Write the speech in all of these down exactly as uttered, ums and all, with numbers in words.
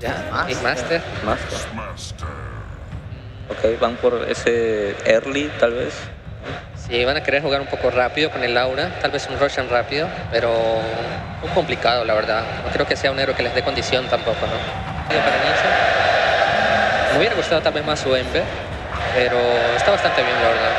Ya, Big Master. Master. Ok, van por ese early, tal vez. Sí, van a querer jugar un poco rápido con el Aura, tal vez un Roshan rápido, pero muy complicado, la verdad. No creo que sea un héroe que les dé condición tampoco, ¿no? Para Nisha. Me hubiera gustado tal vez más su Ember, pero está bastante bien, la verdad.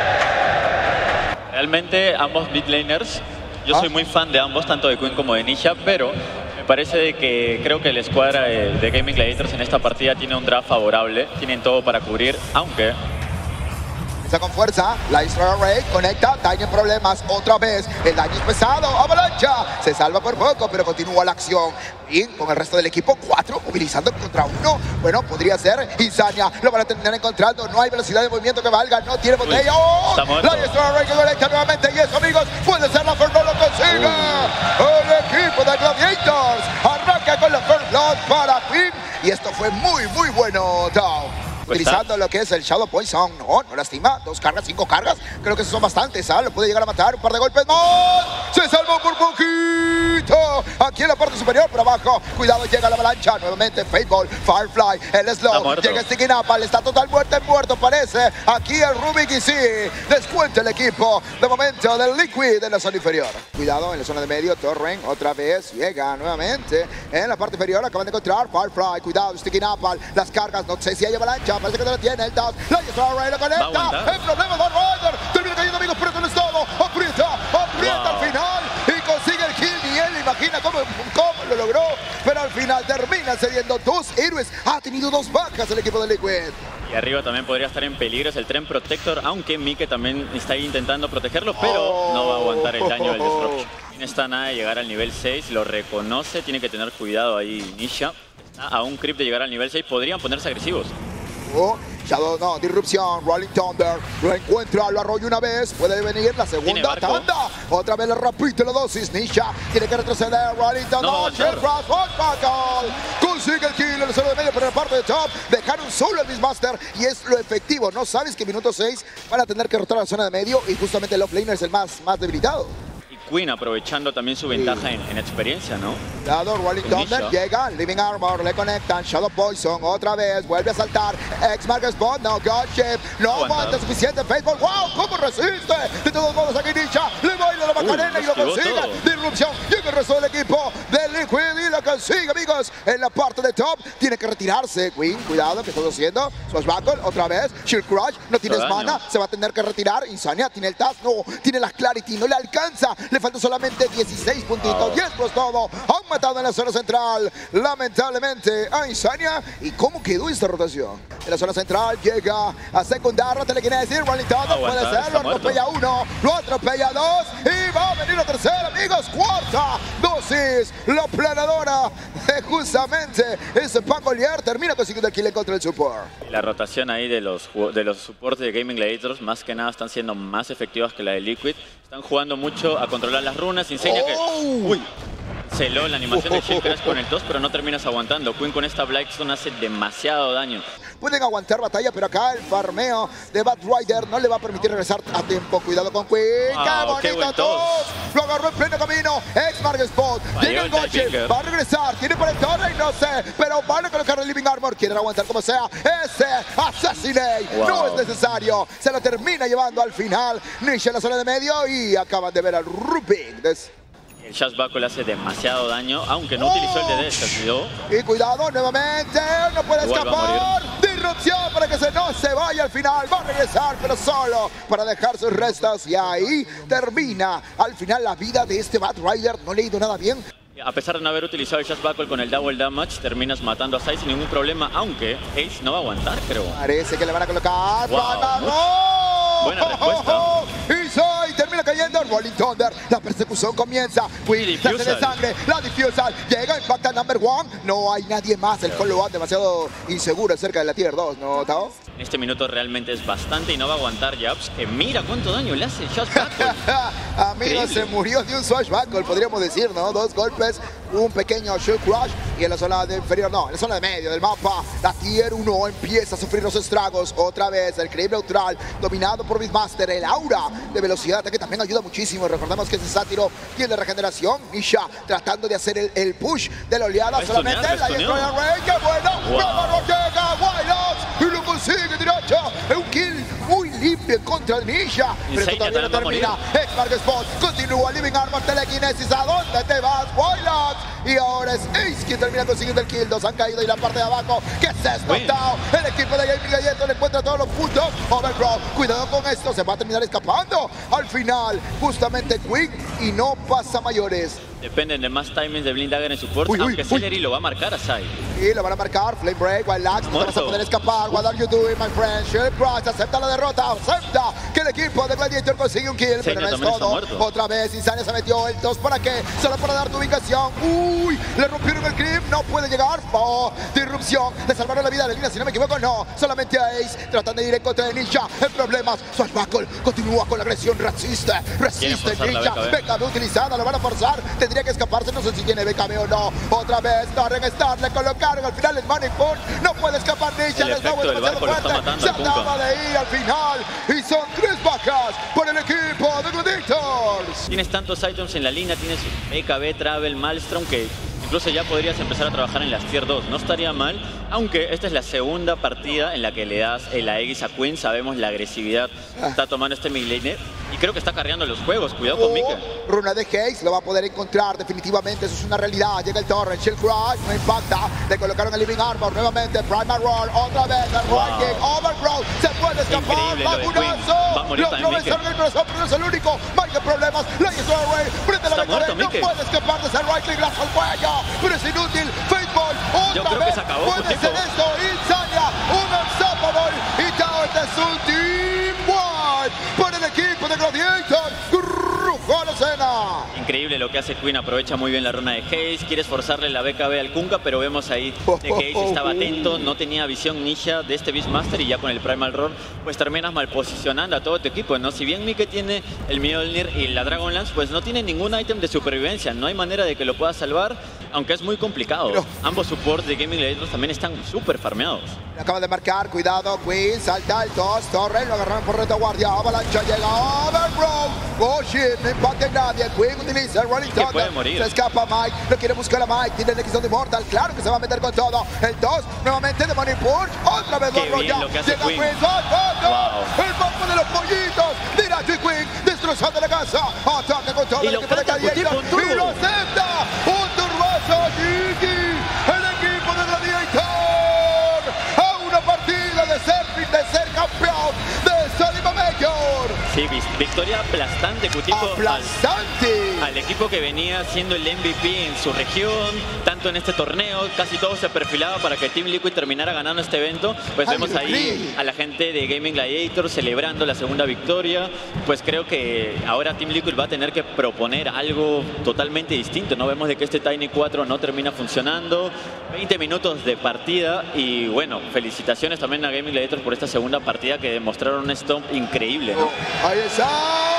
Realmente ambos mid laners, yo soy muy fan de ambos, tanto de Queen como de Nisha, pero me parece de que creo que la escuadra de, de Gaming Gladiators en esta partida tiene un draft favorable, tienen todo para cubrir, aunque... Está con fuerza, la Destroyer Ray conecta, tiene problemas otra vez, el daño es pesado, Avalancha se salva por poco, pero continúa la acción. Y con el resto del equipo, cuatro movilizando contra uno. Bueno, podría ser Insania, lo van a terminar encontrando, no hay velocidad de movimiento que valga, no tiene botella. ¡Oh! La Destroyer Ray que conecta nuevamente y eso, amigos, puede ser la First Blood, lo consigue. Uh. El equipo de Gladiators arranca con la First Blood para Queen y esto fue muy, muy bueno, Dow. Utilizando lo que es el Shadow Poison. No, no lastima. Dos cargas, cinco cargas. Creo que esos son bastantes. ¿Ah? Lo puede llegar a matar. Un par de golpes más. Se salvó por poquito. Aquí en la parte superior, por abajo. Cuidado, llega la avalancha. Nuevamente, Fateball, Firefly, el Slow. Llega Sticky Napalm. Está total muerte, muerto parece. Aquí el Rubik y sí. Descuenta el equipo. De momento del Liquid en la zona inferior. Cuidado en la zona de medio. Torren otra vez. Llega nuevamente. En la parte inferior acaban de encontrar Firefly. Cuidado, Sticky Napalm. Las cargas. No sé si hay avalancha. Parece que no lo tiene el Taz. La Destroyer lo conecta. El problema de Rider. Termina cayendo, amigos, pero con el estado. Aprieta, aprieta wow. Al final. Y consigue el kill. Y él imagina cómo, cómo lo logró. Pero al final termina cediendo dos héroes. Ha tenido dos bajas el equipo de Liquid. Y arriba también podría estar en peligro. Es el Tren Protector. Aunque Mike también está ahí intentando protegerlo. Pero oh. no va a aguantar el daño del Disruption. No está nada de llegar al nivel seis. Lo reconoce. Tiene que tener cuidado ahí Nisha. Está a un creep de llegar al nivel seis. Podrían ponerse agresivos. Oh, Shadow, no, disrupción, Rolling Thunder, lo encuentra, lo arrolla una vez, puede venir la segunda tanda, otra vez le repite la dosis, Nisha, tiene que retroceder, Rolling Thunder, no, no, consigue el kill en el suelo de medio, pero en la parte de top, dejaron solo el Beastmaster y es lo efectivo, no sabes que minuto seis van a tener que rotar la zona de medio y justamente el offlaner es el más, más debilitado. Queen aprovechando también su ventaja sí. en, en experiencia, ¿no? Dado, Rolling Thunder, llega, Living Armor, le conectan, Shadow Poison, otra vez, vuelve a saltar, X-Mark Spot, no, Godship, no aguanta suficiente, Fateball, wow, cómo resiste, de todos modos aquí Nisha, le baila la Macarena y lo consigue, todo. Disrupción, llega el resto del equipo de Liquid y lo consigue, amigos, en la parte de top, tiene que retirarse, Queen, cuidado, que está haciendo, Swashbuckle, otra vez, Shield Crush, no tienes mana, se va a tener que retirar, Insania, tiene el Taz, no, tiene la Clarity, no le alcanza, le falta solamente dieciséis puntitos, diez plus todo, han matado en la zona central, lamentablemente a Insania. ¿Y cómo quedó esta rotación? En la zona central llega a secundar la telequinesis, Rolling Thunder puede ser, lo atropella uno, lo atropella dos y va a venir la tercera, amigos, cuarta dosis, la planadora de justamente ese Pangolier termina consiguiendo el kill en contra del support. Y la rotación ahí de los, de los supports de Gaming Gladiators más que nada están siendo más efectivas que la de Liquid. Están jugando mucho a controlar las runas, enseña oh. que... Uy, celó la animación de Shield Crash con el dos, pero no terminas aguantando. Queen con esta Blightstone hace demasiado daño. Pueden aguantar batalla, pero acá el farmeo de Bad Rider no le va a permitir regresar a tiempo. Cuidado con Queen. Wow, ¡qué bonito todos! Lo agarró en pleno camino. X-Mark Spot. Llega el Gotchip. Va a regresar. Tiene por el torre y no sé. Pero van a colocar el Living Armor. Quieren aguantar como sea. Ese Assassinate. Wow. No es necesario. Se lo termina llevando al final. Nisha en la zona de medio y acaban de ver al Rubik. Des El Swashbuckle hace demasiado daño, aunque no oh. utilizó el D D, se olvidó. Y cuidado, nuevamente, no puede Igual escapar. Disrupción para que se no se vaya al final. Va a regresar, pero solo para dejar sus restos. Y ahí termina al final la vida de este Bad Rider. No le ha ido nada bien. A pesar de no haber utilizado el Swashbuckle con el Double Damage, terminas matando a Sai sin ningún problema, aunque Ace no va a aguantar, creo. Parece que le van a colocar. Wow. Buena respuesta. Y Sai termina cayendo. Rolling Thunder. La persecución comienza. Queen, la de sangre. La Diffusal. Llega, impacta number one. No hay nadie más. El follow-up demasiado inseguro cerca de la tier dos, ¿no, Tao? En este minuto realmente es bastante y no va a aguantar Japs. Que mira cuánto daño le hace el Swashbuckle. Amigo, se murió de un Swashbuckle, podríamos decir, ¿no? Dos golpes. un pequeño Shield Crush y en la zona de inferior, no, en la zona de medio del mapa, la Tier uno empieza a sufrir los estragos. Otra vez el Creep neutral dominado por Beastmaster. El aura de velocidad que también ayuda muchísimo. Recordemos que ese sátiro tiene regeneración. Misha tratando de hacer el, el push de la oleada. Solamente la Destroyer Ray, ¡qué bueno! ¡Bravo, llega! ¡Wild y lo consigue derecho! Es un kill muy limpio en contra de Misha. Pero esto todavía no termina. X-Mark Spot continúa. Living Armor, telequinesis. ¿A dónde te vas, Wild? Y ahora es Ace quien termina consiguiendo el kill. Dos han caído y la parte de abajo que se ha explotado. El equipo de Gaming Gladiator le encuentra todos los puntos. Overgrow, cuidado con esto, se va a terminar escapando. Al final, justamente Quick y no pasa mayores. Dependen de más timings de Blind Dagger en support, Uy, uy, aunque uy. Celery lo va a marcar a Sai. Y lo van a marcar, Flame Break, Wild Axe, no vas a poder escapar. What are you doing, my friend? Shield Crush, acepta la derrota, acepta que el equipo de Gladiator consigue un kill, pero no es todo. Otra vez, Insania se metió el dos, ¿para qué? Solo para dar tu ubicación. Uy, le rompieron el grip, no puede llegar. Oh, disrupción, le salvaron la vida a la línea, si no me equivoco, no. Solamente a Ace, tratando de ir en contra de Ninja. El problema es Swashbuckle continúa con la agresión, resiste, resiste Ninja. B K B utilizada, lo van a forzar, tendría que escaparse, no sé si tiene B K B o no. Otra vez, Torren Star, le colocaron al final el Money Punch, no puede escapar Ninja, el el efecto del barco lo está matando se al Kunka. acaba de ir al final y son tres bajas por el equipo de Gladiators. Tienes tantos items en la línea, tienes B K B, Travel, Maelstrom, que incluso ya podrías empezar a trabajar en las tier dos. No estaría mal, aunque esta es la segunda partida en la que le das el Aegis a Queen. Sabemos la agresividad que está tomando este midlaner y creo que está cargando los juegos. Cuidado con Oh, Mika. runa de Haze, lo va a poder encontrar definitivamente, eso es una realidad. Llega el Torrent, Shield Crush, no impacta. Le colocaron el Living Armor nuevamente, Primal Roar, otra vez el Wow. Roar Kick, Overgrowth, se puede escapar, Increíble lo de Queen. Va a Lagunazo. morir Lo también atravesaron Mike. el corazón, pero no es el único. Marca problemas, la hizo Array, prende la Está B K B, muerto, no Mike. puede escapar de ese right click, gracias al cuello, pero es inútil. Fateball, Yo otra creo que vez, se acabó, puede Cutico. ser esto, Insania, un unstoppable, y Tao este es un team one por el equipo de Gladiator. Rujó a la escena. Increíble lo que hace Queen, aprovecha muy bien la runa de Haze, quiere esforzarle la B K B al Kunka, pero vemos ahí de que Haze estaba atento, no tenía visión ninja de este Beastmaster y ya con el Primal Roar pues terminas mal posicionando a todo tu equipo, ¿no? Si bien Mike tiene el Mjolnir y la Dragonlance, pues no tiene ningún ítem de supervivencia, no hay manera de que lo pueda salvar, aunque es muy complicado. Pero- Ambos supports de Gaming Gladiators también están súper farmeados. Le acaba de marcar, cuidado, Queen, salta el dos, Torres, lo agarraron por retaguardia, Avalancha llega, Overgrow, oh shit, no impacta en nadie, Queen utiliza el Rolling que Thunder, puede morir. se escapa Mike, lo quiere buscar a Mike, tiene el X de Immortal, claro que se va a meter con todo, el dos, nuevamente de Money Punch, otra vez Qué lo bien arrolla, lo que hace llega Queen. Queen, ¡oh, oh, oh! Wow. El bombo de los pollitos, Diracho y Queen, destrozando la casa, ataca con todo Y el lo equipo de canta Cutico, Gladiator, un turbo. y lo acepta, un turbazo, Gigi, el equipo de Gladiator, a una partida de ser, de ser campeón de Solima Mayor. Sí, vis- victoria aplastante, Cutico, al, Aplastante. al equipo que venía siendo el M V P en su región, tanto en este torneo, casi todo se perfilaba para que Team Liquid terminara ganando este evento. Pues Ay, vemos ahí increíble. a la gente de Gaming Gladiator celebrando la segunda victoria. Pues creo que ahora Team Liquid va a tener que proponer algo totalmente distinto. No vemos de que este Tiny cuatro no termina funcionando. veinte minutos de partida y bueno, felicitaciones también a Gaming Gladiator por esta segunda partida que demostraron un stomp increíble, ¿no? Ahí está.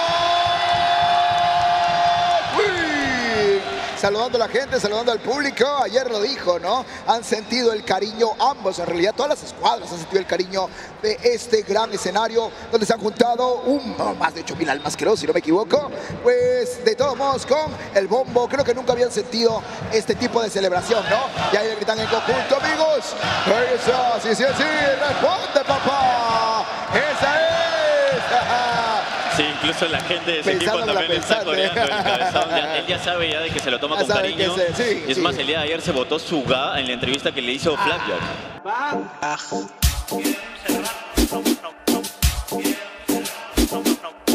Uy. Saludando a la gente, saludando al público. Ayer lo dijo, ¿no? Han sentido el cariño ambos. En realidad todas las escuadras han sentido el cariño de este gran escenario donde se han juntado un, no, más de ocho mil almas, creo, si no me equivoco. Pues de todos modos con el bombo, creo que nunca habían sentido este tipo de celebración, ¿no? Y ahí le gritan en conjunto, amigos. Ahí está, sí, sí, sí, responde, papá. Esa es. Sí, incluso la gente de ese equipo Pensándola, también está pensando. coreando el cabezón. Ya- él ya sabe ya de que se lo toma Ya con sabe cariño. que se- sí, y es sí. más, el día de ayer se votó su ga en la entrevista que le hizo Flapjack. Ah.